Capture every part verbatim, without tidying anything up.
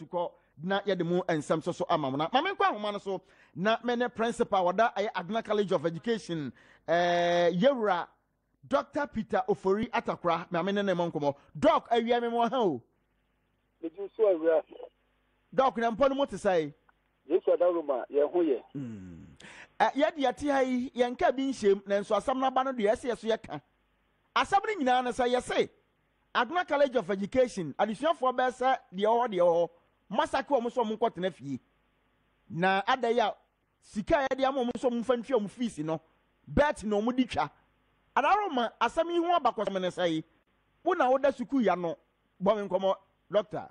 suko na yɛde mu ensɛm so so ama mo na ma menkɔ ahoma no so na mene principal wada ayɛ Agna College of Education eh yewura Doctor Peter Ofori Atakra ma me ne ne monkomo doc awia me mo ha o me ju so awia doc na mpo no mo te sai yesu adaruma ye ho ye mm eh yɛde yɛte ha yi yɛnka bi nhyem na nso asam na ba no de yɛse yɛso yɛka asam no nyinaa na sɛ yɛse Agna College of Education adesuafo ba sɛ de ho de ho masake omo so mo nkɔtena fie na adaya sika yɛde am omo so mo fantua omo fees no bet na omo di twa adaroma asam yi ho abakɔsɛm ne sai wo na wo da suku ya no bo me nkomo doctor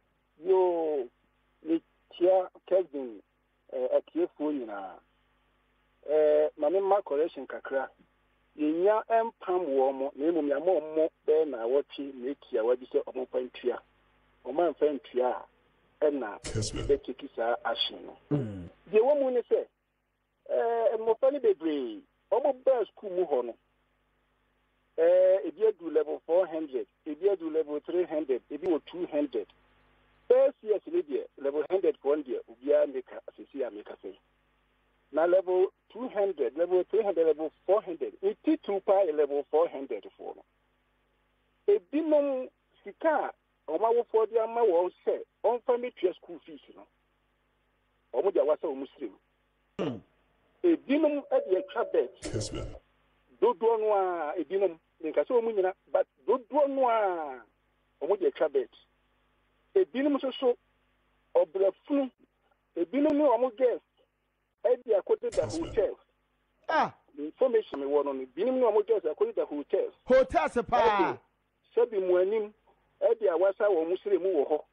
yo ni tia Kessben eh akiefo nyina eh mame ma correction kakra yenya empam wo mo na emum ya mo mo be na wochi na tia wadi se omo pantua omo mfantua na be tikisa ahye no mm de wo mu ni se eh mo fani bebre omo ba school mu ho no eh ebi adu level four hundred ebi adu level three hundred ebi wo two hundred first year level level one hundred for one year ubia meka asisi ameka say na level two hundred level three hundred level four hundred eighty two pa level four hundred for no ebi no sika o ma wo for dia ma wo se on family trust school fees no o mo dia wasa o muslim ebi no e dia trabet Kessben dodo no a ebi no nka se o mu nyina but dodo no a o mo dia trabet ebi no so so obrafunu ebi no no o mo guest e dia kote da hotel ah information me wono no bi no o mo guest kote da hotel hotel se pa sabi mu anim e dia wasa wo muslim wo ho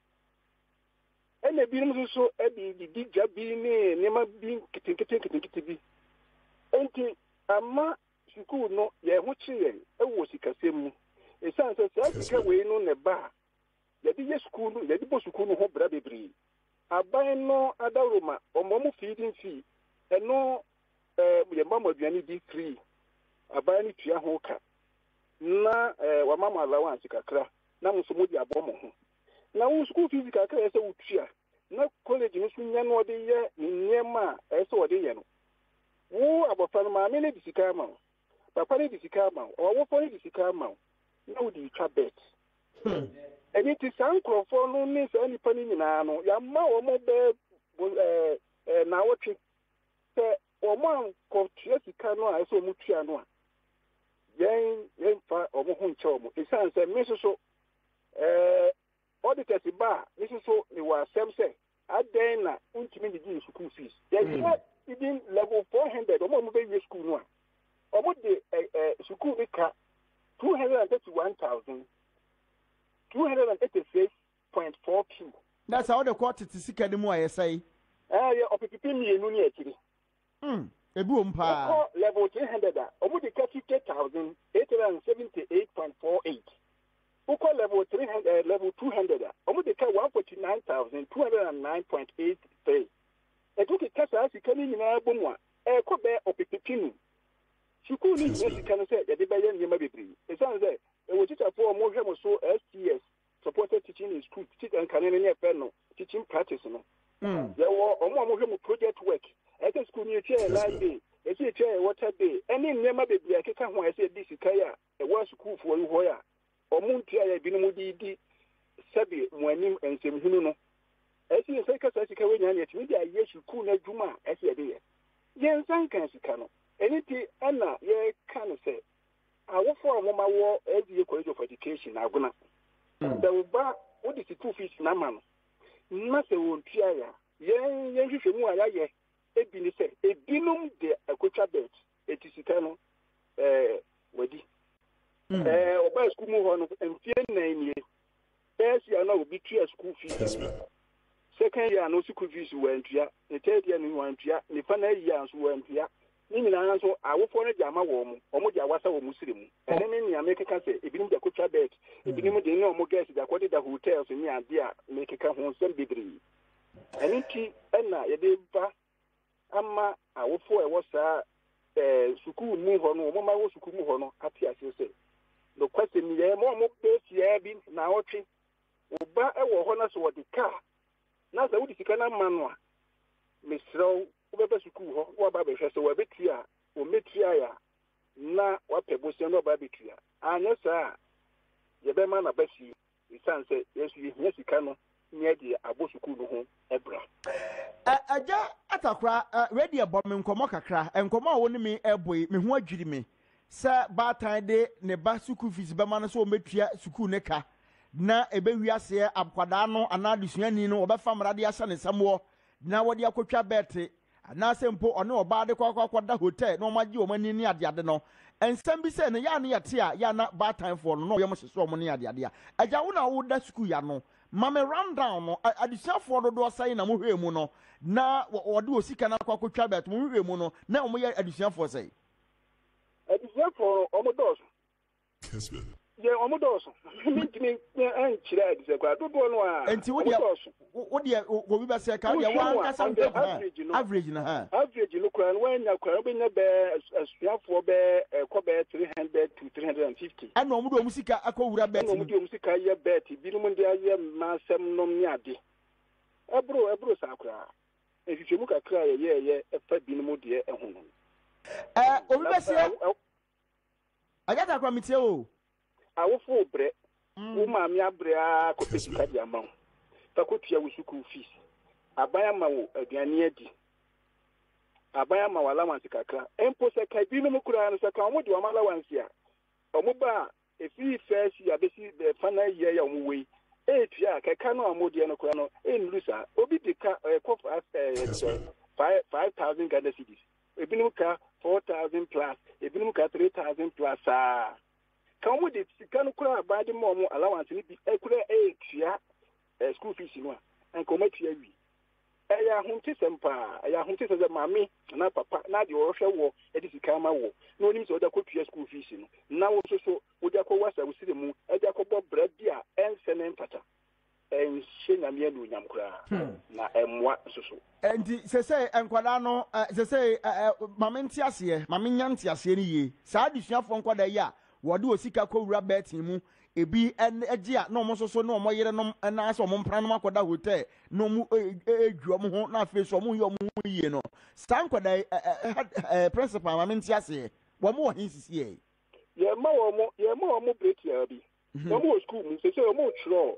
ene bi no so so e bi di dja bi ni ne ma bi kitinkiti kitinkiti bi enti ama school no ye ho chiye e wo sikasem mu e san se se sika we no ne ba ye di school no ye di bo school no ho bra bebri aban no adaroma omo mu feeding fee eno eh ye mama aduane di free aban ni tua ho ka na eh wa mama allowance kakra na muso mu di abomo ho na wo school fees kakra ese wo tua na college no so nya no de ye nyema ese wo de ye no wo abofan ma me ne disika ma papa ne disika ma o wo fo ne disika ma na wo di twa bet eni ti san krofo no ni se ni pani nyina no ya ma wo mo be eh eh na wo twi se o mo ko tua sika no a ese o mu tua no a yen yen fa o mo ho nche o mo esan se me so so eh auditors ba me so so ni wa sem se aden na untimi di school fees ya even level four hundred o mo mo be school no a o mo de eh school ni ka two hundred thirty-one thousand two hundred eighty-six point four two. That's how the quarter to sika de mu ayesai. Eh ya opipipi mienu ni akiri. Mm, ebu mpa. Level three hundred a omo de fifty thousand eight hundred seventy-eight point four eight. Uko level three hundred uh, level two hundred a omo de one hundred forty-nine thousand two hundred nine point eight three. E to ke kasa sika ni nyina bomu a e ko be opipipi ni. Sukuu ni sika no se de be ye nyema bebri. E san se e wo teacher for mo hwe mo so S T S supported teaching in school teach and can any affair no teaching practice no mm there were omo mo hwe mo project work e ke school ni chair land day e se chair water day any nyema bebri akeka ho e se di sika ya e wa school for yi ho ya omo ntia ya bi no mo di di sabi mo anim ensem hunu no e se se ka sa sika we nya na timi dia ye school na dwuma e se de ye yen san kan sika no eniti ana ye kan se awo for mo ma wo A D A College of Education aguna da uba wo di school fees na ma no na se wo ntua ya yen yen hwehwe mu aya ye ebi ni se ebinum de akotwa bet etisika no eh wadi eh oba school mu ho no mfie na nie first year na obi tua school fees second year no school fees wo ntua the third year no wo ntua the final year so wo ntua ni nyina nso awofo no jama wo mu omo dia wasa wo musiri mu ene ne nia mekeka se ebinim de kotwa bet ebinim de ne omo guest da kwode da hotels ni ade a mekeka ho nsem bibiri ene ti ena ye de ba ama awofo e wo sa eh sukuu ni ho no omo ma wo sukuu mu ho no ati ase se no kwese ni ye mo mo be fie bi na otwe oba e wo ho na so wo de car sa wudi sika na manwa mesrɛw wobɛbɛ sukuu hɔ waba bɛhwɛ sɛ wabɛtua o metua ya na wapɛ bosia no ba betua anya saa yɛbɛma na basi isan sɛ yesu yɛ sika no nyɛ de abɔ sukuu no ho ɛbra agya atakra radio bɔ me nkɔmɔ kakra nkɔmɔ a wo ne me ɛbɔ me ho adwiri me sɛ baatan de ne ba sukuu fees bɛma no so o metua sukuu ne ka na ɛbɛwi aseɛ akwadaa no anaa desuani no wɔbɛfa mmara de ahyɛ ne nsɛm na wɔde akɔtwa bɛɛte anaasɛ mpo ɔne ɔbaa de kɔkɔkɔda hotel na ɔmagye ɔmo ani ne adeade no nsɛm bi sɛ ne ya ne yɛte a ya na baatanfoɔ no na ɔyɛ mo hyehyɛ ɔmo ne adeade a agya wo na woda sukuu ya no ma me run down no adesuafoɔ dodoɔ sɛn na mohwɛ mu no na wɔde osika na akɔkɔtwa bɛɛte mo hwɛ mu no na ɔmo yɛ adesuafoɔ sɛn adesuafoɔ ɔmo dɔɔso Kessben. yɛ ɔmo dɔɔso mintimi ɛnkyerɛ adesakwa dodoɔ no a enti wo deɛ wo deɛ obi bɛ sɛ ka deɛ wan kasa mpɛ average no ha average no kora no wanya kora no bɛnya bɛ asuafoɔ bɛ ɛkɔ bɛ three hundred to three hundred fifty ɛna ɔmo de ɔmo sika akɔwura bɛt ɛna ɔmo de ɔmo sika yɛ bɛt binom de ayɛ mmasɛm nom ne ade ɛboro ɛboro saa kora nhwehwɛmu kakra a yɛyɛɛyɛ ɛfa binom deɛ ɛho no ɛɛ obi bɛ sɛ agata akora metie o awofo brɛ wo maame abrɛ a kɔpɛ sika de ama wo fa kɔtua wo sukuu fees aban ama wo aduane adi aban ama wo allowance kakra mpo sɛ ka binom koraa no sɛ ka ɔmo de ɔmo allowance a ɔmo ba a ɛfiri fɛsi a bɛsi fa na yɛ yɛ ɔmo wei ɛtua a kɛka no a ɔmo deɛ no koraa no ɛnnuru saa obi de ka ɛkɔ five thousand Ghana cedis ebinom ka four thousand plus ebinom ka three thousand plus saa kan mo de sika no kura ba de mo mo allowance ni bi ekura etua school fees no a nko matua wi e ya hunti sempa e ya hunti se mami na papa na de o hwe wo e de sika ma wo na onim se o da kotua school fees no na wo so so wo de akɔwasa wo sire mu e de akɔbɔ bread a ense ne mpata en hye me anu nyam kura na emwa so so enti se se enkwada no se se mame nti ase mame nya nti ase ni ye saa desuafo nkwada yi a wɔde osika kɔwura bɛɛtin mu ebi ɛgye a na ɔmo soso na ɔmo yere no na asɛ ɔmo mpra no akɔda hotel na ɔmo edwu ɔmo ho na afei so ɔmo yɛ ɔmo ho yie no saa nkɔda ɛ principal maame nti ase wɔn wɔ hin sisi yɛ yɛ ma wɔn yɛ ma wɔn break yɛ bi wɔn wɔ school mu sɛ sɛ wɔn twerɛ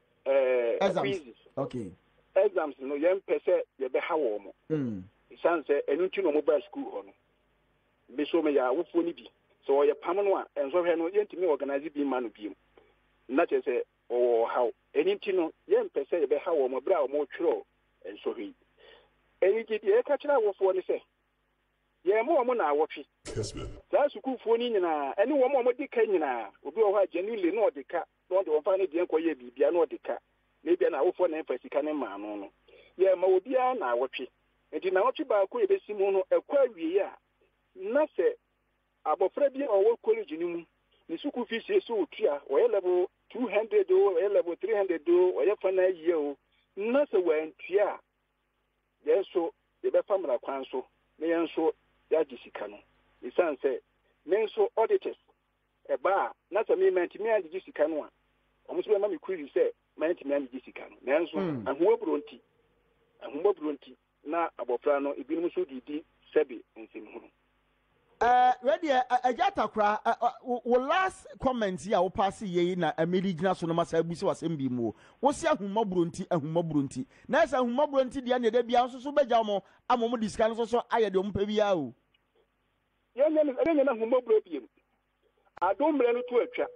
ɛɛ quizzes okay exams no yɛn pɛ sɛ yɛbɛha wɔn mo san sɛ ɛnu ti na ɔmo ba school hɔ no bi so me yɛ awofoɔ ni bi so ɔyɛ pam no a ɛnsɔhwɛ no yɛntumi organize bi ma no biom na kyerɛ sɛ ɔwɔ haw ɛni nti no yɛmpɛ sɛ yɛbɛha wɔ mo berɛ a ɔmɔtwerɛ nsɔhwɛ yi ɛni nti deɛ yɛka kyerɛ awofoɔ ne sɛ yɛma wɔ mo na awɔtwe saa sukuufoɔ no nyinaa ɛne wɔn a wɔde ka nyinaa obi wɔ hɔ a genuinely na ɔde ka na ɔde wɔmfa no deɛ nkɔyɛ biribia na ɔde ka na ebia na awofoɔ na ɛmfa sika ne maa no no yɛma obiara na awɔtwe nti na awɔtwe baako yɛbɛsi mu no ɛkɔ awie a na sɛ abɔfra bi a ɔwɔ college no mu ne sukuu fees yɛ so otua ɔyɛ level two hundred o ɔyɛ level three hundred o ɔyɛ fa na yie o na sɛ wɔantua a yɛn nso yɛbɛfa mmara kwan so na yɛn nso yɛagye sika no ɛsiane sɛ me nso auditors ɛba a na sɛ me mantumi agyegye sika no a ɔmo nso bɛma me query sɛ mantumi agyegye sika no nanso ahomaburo nti ahomaburo nti na abɔfra no ebinom nso didi sɛbe nsɛm ho Uh, ready, uh, uh, Jatakra, uh, uh, uh, last comment here, we pass ye na Emily Gina Sonoma Sabusi was M B Mo. What's your Huma Brunti and Huma Brunti? Nasa Huma Brunti, the end of the Bianso Subajamo, a moment discount also I had on Peviao. Young men, I don't know Huma Brunti. I don't run to a trap.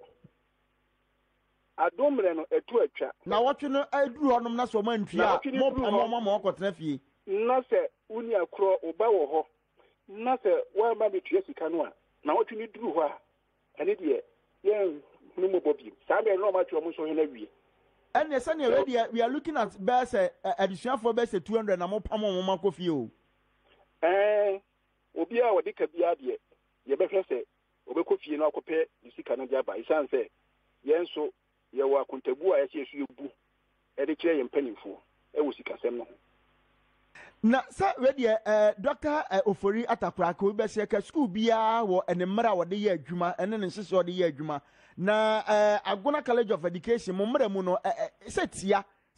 I don't run to a trap. Now, what you know, I drew on them, that's what man, more Pamma Moko Trefi. Nasa Unia Crow or Bow. Na sɛ wɔn ba betua sika no a na wɔtwe ne duru hɔ a ɛne deɛ yɛn no mo bɔ bi saa bɛn no ɔmo atwa ɔmo nso hɛn awie ɛnna sɛnea already we are looking at bɛɛ sɛ adesuafoɔ bɛɛ sɛ two hundred na mo pam ɔmo ma kɔ fie o ɛɛ obi a wɔde ka biara deɛ yɛbɛhwɛ sɛ ɔbɛkɔ fie na ɔkɔpɛ ne sika no de aba ɛsiane sɛ yɛn nso yɛwɔ akontabu a yɛsɛ yɛso yɛbu ɛde kyerɛ yɛn mpanimfoɔ ɛwɔ sikasɛm no ho na sa ready eh doctor Ofori Atakra ko be se ka school bia wo enemra wo de ye adwuma ene ne hyehyɛ wo de ye adwuma na eh Agona College of Education mo mra mu no se tia se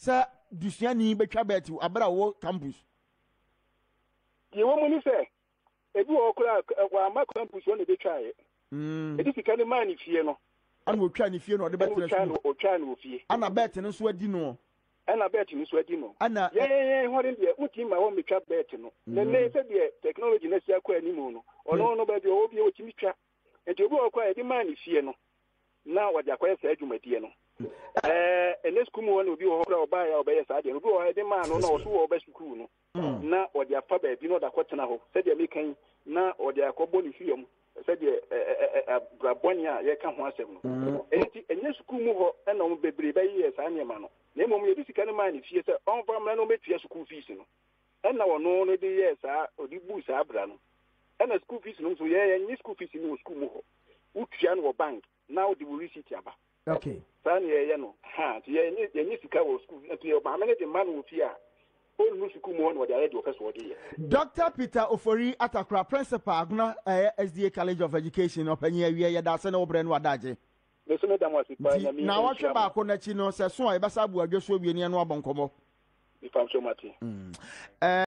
dusuani betwa bet abra wo campus ye wo mu ni se ebi wo kura wa ma campus wo ne betwa ye mm edi sika ne man fie no ana wo twa ne fie no de bet na so o twa ne fie ana bet no so adi no ana bet ni so adi no ana ye ye horin de uti ma wo metwa bet no ne ne se de technology na sia kwa animu no ono no ba de o bi o timi twa enti obi o kwa e di man fie no na wo de akwaya sa adwumadie no eh ene school mu wona obi wo kra oba ya oba ya sa de obi wo e di man no na wo so wo ba school no na wo de afa ba bi no da kwotena ho se de mekan na wo de akobo ni fie mu se de braboni a ye ka ho asem no enti enye school mu ho na wo bebre ba yi sa ne ma no na mom ye bi sika ne man ni fie se on fa mra no betua school fees no na wo no no de ye sa odi bu sa abra no na school fees no so ye ye school fees ni school mu ho utua no bank now the receipt aba okay san ye ye no ha ti ye ye ni sika wo school ti ye ba manage man wo fi a all no school mo no dey already office wo dey. Doctor Peter Ofori Atakra, principal Agna uh, S D A College of Education opanye awie ye da se na obre no adaje me so me da mo asipa na mi na wa hwe ba ko na chi no se so e besa bu adwo so wie ne no abonkomo mi fam so mate mm